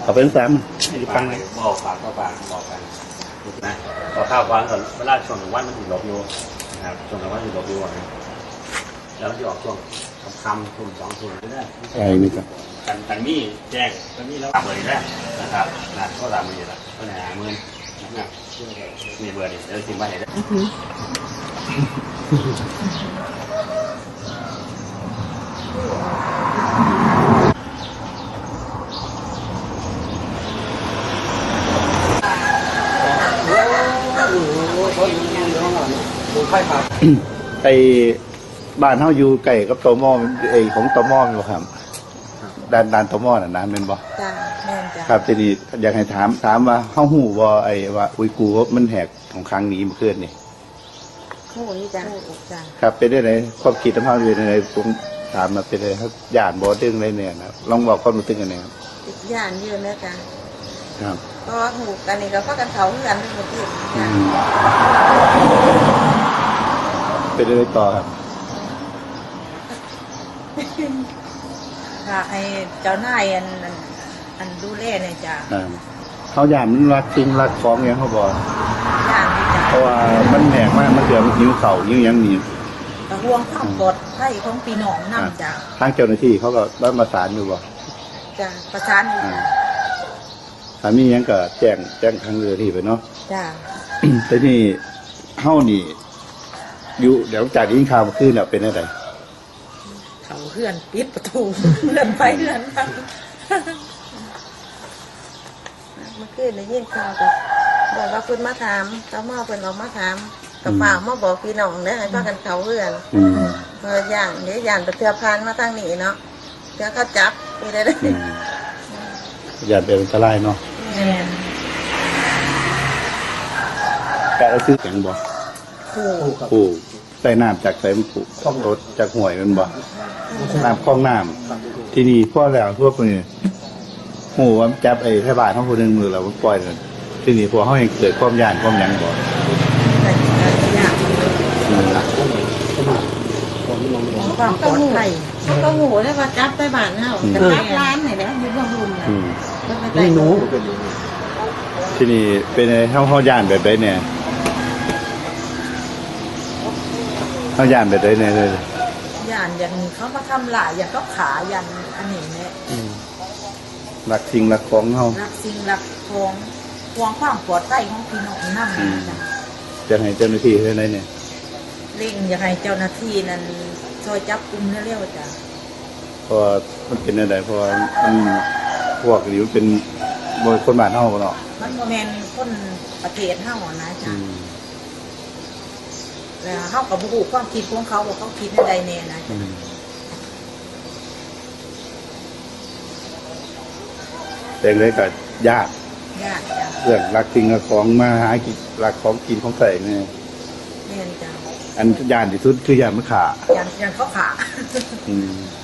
เอาเป็นแซมฟังเลยบอกปากต่อปากบอกกันนะพอข้าวฟังก่อนเวลาช่วงวันมันถึงหลบอยู่นะครับช่วงวันถึงหลบอยู่นะแล้วจะออกช่วงคำทุ่ม2 ทุ่มก็ได้ใช่นี่ครับกันมีแจ้งกันมีแล้วเบอร์ได้นะครับนะก็ตามมือละก็หามือนะมีเบอร์ดิเดี๋ยวทิ้งไว้ให้ได้ไอ้บ้านเฮาอยู่ไก่กับตมไอ้ของตมอยู่ครับด้านตมน่ะนะแม่นบ่จ้าแม่นจ้าครับทีนี้อยากให้ถามว่าเฮาฮู้บ่ไอ้ว่าอุยกูร์มันแหกของครั้งนี้เมื่อคืนนี่ฮู้นี่จ้าจ้าครับเป็นได้ไหนความคิดของเฮาเป็นไดผมถามมาเป็นได้ครับย่านบ่ดึงได้เนี่ยนะลองบอกความรู้สึกกันหน่อยครับย่านอยู่นะจ้าครับเพราะว่าฮู้กันนี่ก็พากันเขาคือกันทุกทีจ้าเป็นได้ต่อครับค่ะไอ้เจ้านายอันดูแลเนี่ยจ้าเขาย่านมันรักจริงรักของอย่างเขาบอกย่านนี่จ้าเพราะว่ามันแหกมากมันเดือดมันหิวเข่ายิ่งยังหนีกระห่วงความปลอดภัยของพี่น้องนำจ้าทางเจ้าหน้าที่เขาก็บ้านประสานอยู่บ่จ้าประสานอยู่สามียังก็แจ้งทางเรือที่ไปเนาะจ้าแต่นี่เฮานี่อยู่เดี๋ยวจากนี้ข่าวขึ้นแล้วเป็นอะไรเขาเพื่อนปิดประตูเลื่อนไปเลื่อนมาเมื่อคืนได้ยินข่าวกับบอกว่าเพิ่นมาถามเจ้ามาเพิ่นออกมาถามกับฝ่ามาบอกพี่น้องเด้อให้พากันเขาเพื่อนย่านเดี๋ยวย่านไปเที่ยวพานมาทางนี้เนาะเดี๋ยวเขาจับไปได้เลยย่านเป็นอันตรายเนาะแกเอาซื้อแข็งบ่ผูใส่น้ำจากใส่ผูรถจากห่วยมันบ่น้ำคลองน้ำที่นี่พ่อแล้วทั่วไปหูว่าจับไอ้แค่บาทเขาคนหนึ่งมือเราปล่อยเลยที่นี่พวกเขาเองเกิดความย่านความยังบ่ความปลอดภัยเขาก็หูได้ว่าจับได้บาทเนาะจะจับร้านไหนแล้วยืมรุ่นเนี่ยนี่หนูที่นี่เป็นเขาย่านแบบไหนเนี่ยเขาย่านแบบไหนเนี่ยเลยย่านอย่างเขามาทำหลายอย่างก็ขายันอันนี้เนี่ยรักสิ่งรักของเขารักสิ่งรักของห่วงความปลอดภัยของพี่น้องนั่นจะให้เจ้าหน้าที่ให้ไหนเนี่ยเร่งอยากให้เจ้าหน้าที่นั้นช่วยจับกุมเร็วๆจ้ะเพราะมันเป็นอะไรเพราะมันพวกนี้มันเป็นบริคนบ้านเฮาเนาะมันโมเมนคนประเทศเฮานะจ้ะแล้วเฮากับบุคความคิดของเขาว่าเขาคิดอะไรแน่นะจ้ะแต่เลยก็ยากเรื่องรักสิ่งรักของมาหากินรักของกินของใส่เนี่ยเนี่ยจ้ะอันยานที่สุดคือยานมะขายานเขาขา